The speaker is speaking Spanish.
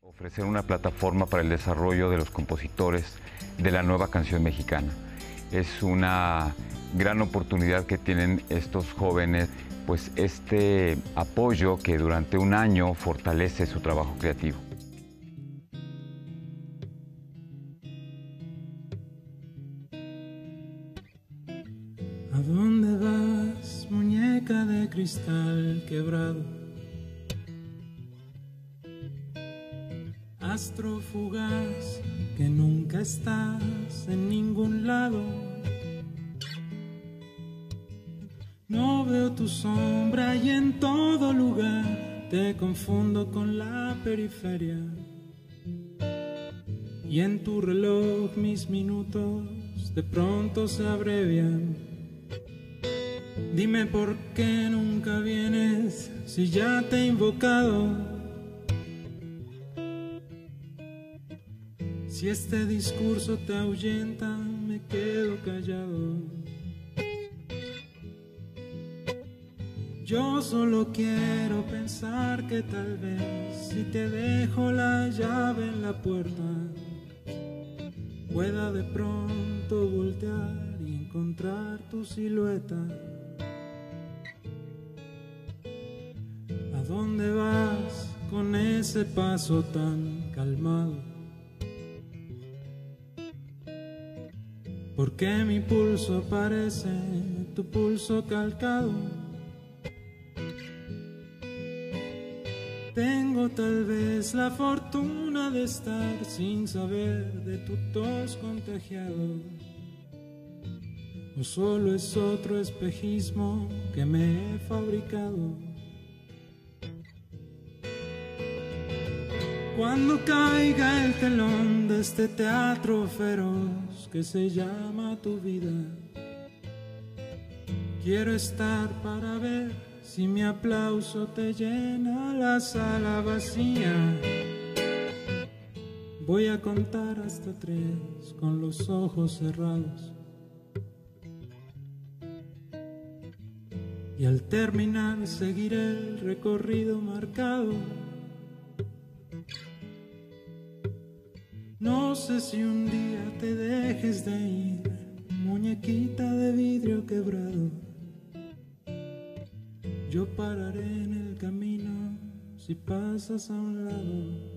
Ofrecer una plataforma para el desarrollo de los compositores de la nueva canción mexicana. Es una gran oportunidad que tienen estos jóvenes, pues este apoyo que durante un año fortalece su trabajo creativo. ¿A dónde vas, muñeca de cristal quebrado? Astro fugaz que nunca estás en ningún lado. No veo tu sombra y en todo lugar te confundo con la periferia. Y en tu reloj mis minutos de pronto se abrevian. Dime por qué nunca vienes si ya te he invocado. Si este discurso te ahuyenta, me quedo callado. Yo solo quiero pensar que tal vez si te dejo la llave en la puerta, pueda de pronto voltear y encontrar tu silueta. ¿A dónde vas con ese paso tan calmado? ¿Por qué mi pulso parece tu pulso calcado? Tengo tal vez la fortuna de estar sin saber de tu tos contagiado. ¿O solo es otro espejismo que me he fabricado? Cuando caiga el telón de este teatro feroz que se llama tu vida, quiero estar para ver si mi aplauso te llena la sala vacía. Voy a contar hasta 3 con los ojos cerrados. Y al terminar seguiré el recorrido marcado. No sé si un día te dejes de ir, muñequita de vidrio quebrado. Yo pararé en el camino si pasas a un lado.